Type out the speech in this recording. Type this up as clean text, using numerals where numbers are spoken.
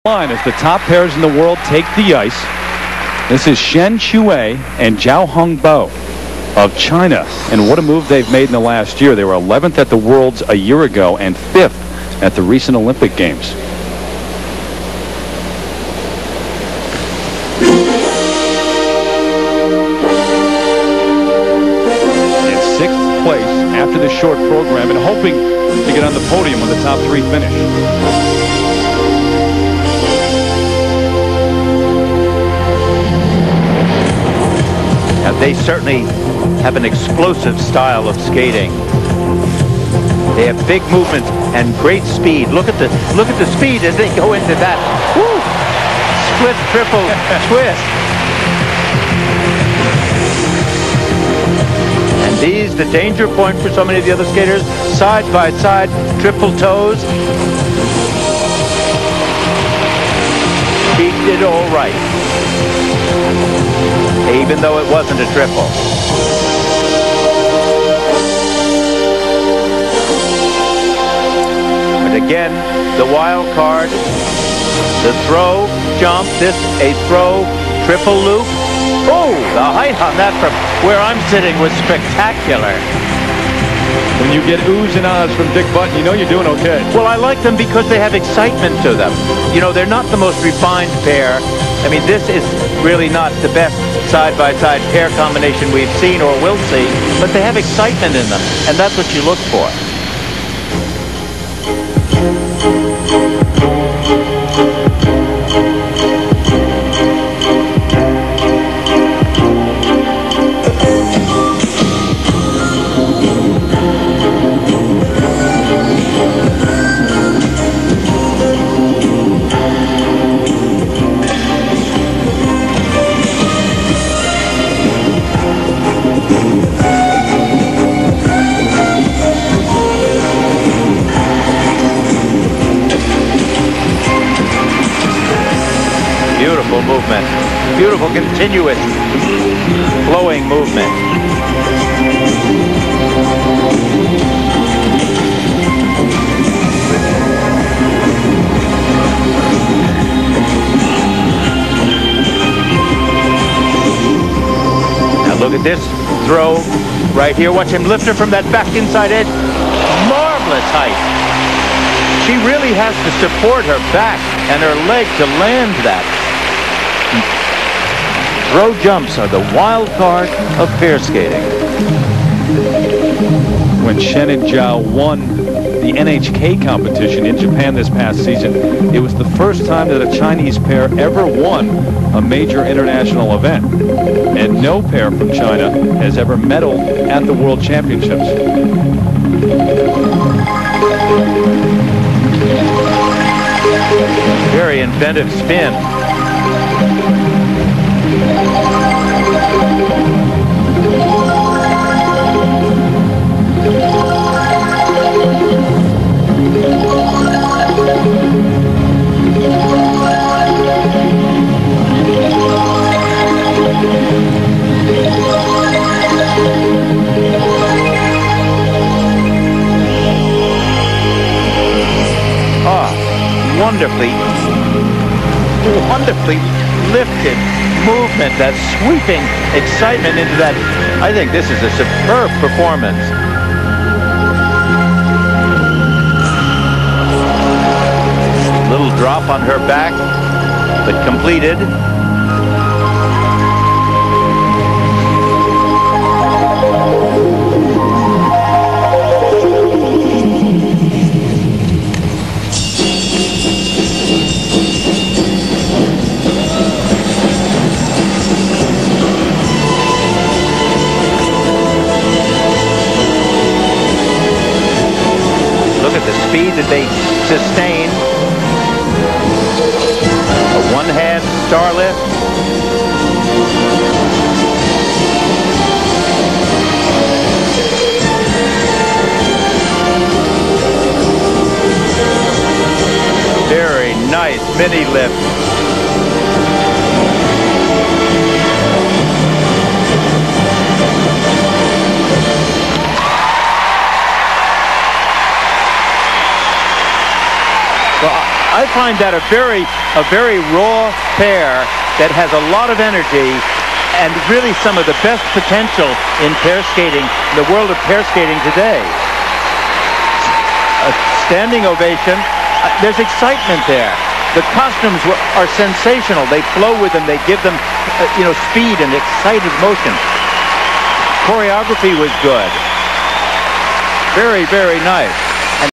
line as the top pairs in the world take the ice. This is Shen Xue and Zhao Hongbo of China. And what a move they've made in the last year. They were 11th at the Worlds a year ago and 5th at the recent Olympic Games. In 6th place after the short program and hoping to get on the podium when the top three finish. They certainly have an explosive style of skating. They have big movements and great speed. Look at the speed as they go into that. Woo! Split, triple, twist. And these, the danger point for so many of the other skaters, side by side, triple toes. She did all right, even though it wasn't a triple. But again, the wild card, the throw, jump, this a throw, triple loop. Oh, the height on that from where I'm sitting was spectacular. When you get oohs and ahs from Dick Button, you know you're doing okay. Well, I like them because they have excitement to them. You know, they're not the most refined pair. I mean, this is really not the best side-by-side pair combination we've seen or will see, but they have excitement in them, and that's what you look for. Beautiful movement. Beautiful, continuous, flowing movement. Now look at this throw right here. Watch him lift her from that back inside edge. Marvelous height. She really has to support her back and her leg to land that. Throw jumps are the wild card of pair skating. When Shen and Zhao won the NHK competition in Japan this past season, it was the first time that a Chinese pair ever won a major international event. And no pair from China has ever medaled at the World Championships. Very inventive spin. Wonderfully lifted movement, that sweeping excitement into that. I think this is a superb performance. Little drop on her back, but completed. The speed that they sustain. A one-hand star lift. Very nice mini lift. I find that a very raw pair that has a lot of energy and really some of the best potential in pair skating, in the world of pair skating today. A standing ovation. There's excitement there. The costumes are sensational. They flow with them. They give them, speed and excited motion. Choreography was good. Very, very nice.